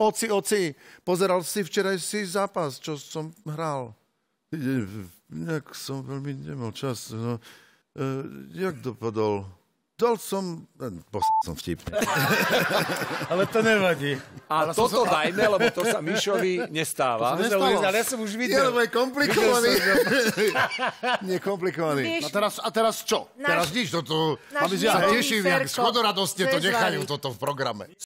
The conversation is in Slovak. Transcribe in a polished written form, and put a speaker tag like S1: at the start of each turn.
S1: Oci, pozeral si včerajší zápas, čo som hral. Nejak som veľmi nemal čas. No, jak dopadol? Dal som... som vtipne.
S2: Ale to nevadí.
S3: A toto dajme, lebo to sa Mišovi nestáva.
S2: Ale ja som už videl.
S1: Lebo je komplikovaný. Nie komplikovaný.
S4: A teraz čo? Teraz nič. Sa teším, jak škodoradostne to nechajú toto v programe.